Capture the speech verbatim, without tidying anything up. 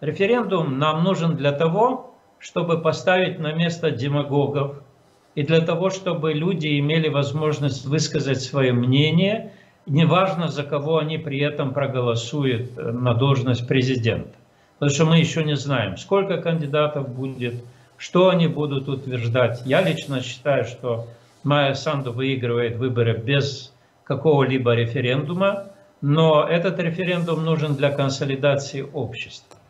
Референдум нам нужен для того, чтобы поставить на место демагогов и для того, чтобы люди имели возможность высказать свое мнение, неважно, за кого они при этом проголосуют на должность президента. Потому что мы еще не знаем, сколько кандидатов будет, что они будут утверждать. Я лично считаю, что Майя Санду выигрывает выборы без какого-либо референдума, но этот референдум нужен для консолидации общества.